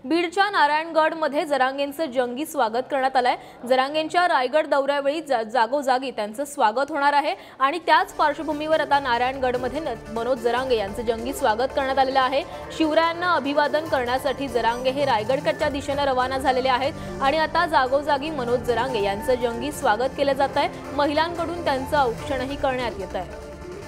बीडच्या नारायणगडमध्ये जरांगेंचं जंगी स्वागत करण्यात आलंय। जरांगेंच्या रायगड दौऱ्यावेळी जागोजागी त्यांचं स्वागत होणार आहे आणि त्याच पार्श्वभूमीवर आता नारायणगडमध्ये मनोज जरांगे यांचं जंगी स्वागत करण्यात आलेलं आहे। शिवरायांना अभिवादन करण्यासाठी जरांगे हे रायगडच्या दिशेने रवाना झालेले आहेत आणि आता जागोजागी मनोज जरांगे यांचं जंगी स्वागत केलं जात आहे। महिलांकडून त्यांचं औक्षणही करण्यात येत आहे।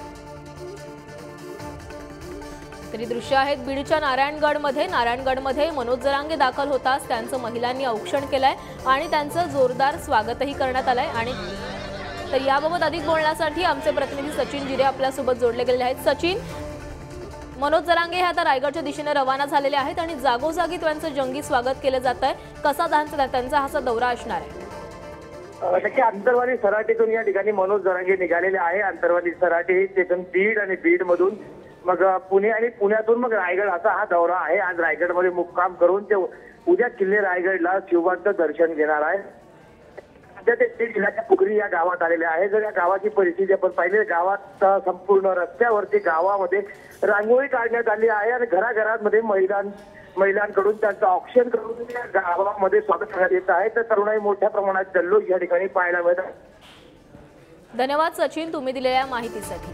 तरी दृश्य आहेत बीडच्या नारायणगडमध्ये मनोज जरांगे दाखल होताच त्यांचं महिलांनी औक्षण केलंय आणि त्यांचं जोरदार स्वागतही करण्यात आलंय। आणि तर याबाबत अधिक बोलण्यासाठी आमचे प्रतिनिधी सचिन जिरे आपल्या सोबत जोडले गेलेले आहेत। सचिन, मनोज जरांगे हे आता रायगडच्या दिशेने रवाना झालेले आहेत आणि जागोजागी त्यांचं जंगी स्वागत केलं जात आहे। कसा त्यांचा हा दौरा असणार आहे? नक्की अंतरवाली सराटीतून या ठिकाणी मनोज जरांगे निघालेले आहे। अंतरवाली सराटी तेथून बीड आणि बीड मधून मग पुणे आणि पुण्यातून मग रायगड असा हा दौरा आहे। आज रायगडमध्ये मुक्काम करून ते उद्या किल्ले रायगडला शिवांचं दर्शन घेणार आहे। सध्या ते बीड जिल्ह्याच्या पुखरी या गावात आलेले आहे। जर या गावाची परिस्थिती आपण पाहिली, गावात संपूर्ण रस्त्यावरती गावामध्ये रांगोळी काढण्यात आली आहे आणि घराघरांमध्ये महिलांकडून त्यांचं औक्षण करून या गावामध्ये स्वागत करण्यात येत आहे। तर तरुणाई मोठ्या प्रमाणात जल्लोष या ठिकाणी पाहायला मिळत आहे। धन्यवाद सचिन, तुम्ही दिलेल्या माहितीसाठी।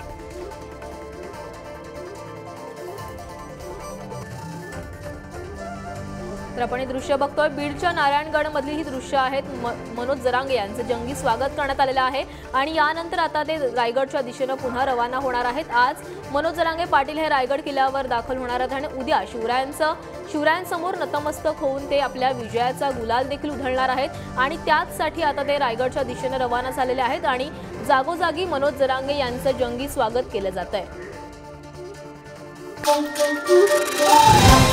तर आपण हे दृश्य बघतोय, बीडच्या नारायणगडमधली ही दृश्य आहेत। मनोज जरांगे यांचं जंगी स्वागत करण्यात आलेलं आहे आणि यानंतर आता ते रायगडच्या दिशेने पुन्हा रवाना होणार आहेत। आज मनोज जरांगे पाटील हे रायगड किल्ल्यावर दाखल होणार आहेत आणि उद्या शिवरायांसमोर नतमस्तक होऊन ते आपल्या विजयाचा गुलाल देखील उधळणार आहेत आणि त्याचसाठी आता ते रायगडच्या दिशेने रवाना झालेले आहेत आणि जागोजागी मनोज जरांगे यांचं जंगी स्वागत केलं जात आहे।